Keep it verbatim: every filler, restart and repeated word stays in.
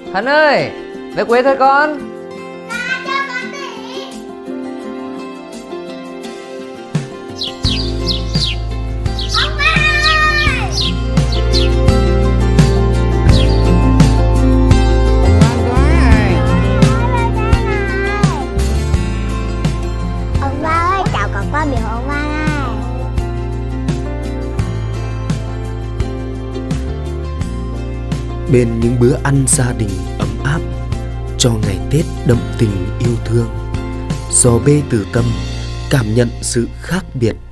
Hân ơi, về quê thôi con. Dạ chào con tỷ. Ông ba ơi. Ông ba ơi, cháu có qua biểu ông ba này. Bên những bữa ăn gia đình ấm áp, cho ngày Tết đậm tình yêu thương, Giò Bê Từ Tâm cảm nhận sự khác biệt